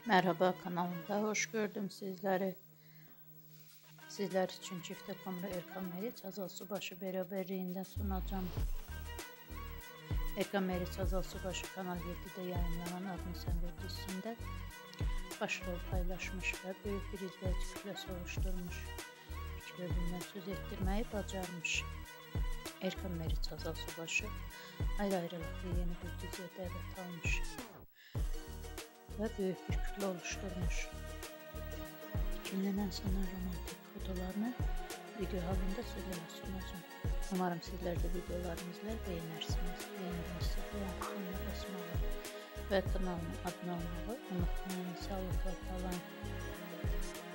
Merhaba, kanalımda hoş gördüm sizleri. Sizler için Çifte Kumru Erkan Meriç Hazal Subaşı beraberliğinden sunacağım. Erkan Meriç Hazal Subaşı Kanal 7'de yayınlanan Adını Sen Ver dizisinde başrol paylaşmış ve büyük bir izleyici kütlesi oluşturmuş. Fikirlerinden söz ettirmeyi bacarmış. Erkan Meriç Hazal Subaşı ayrı-ayrılıklı yeni bir diziye davet almış ve büyük bir kütle oluşturmuş. Kimlenen sana romantik fotolarını video halinde sizlere sunacağım. Umarım sizler de videolarımızı beğenirsiniz. Beğendiğinizde beğen butonuna basmayı ve kanalıma abone olmayı unutmayın. Sağlıkla kalın.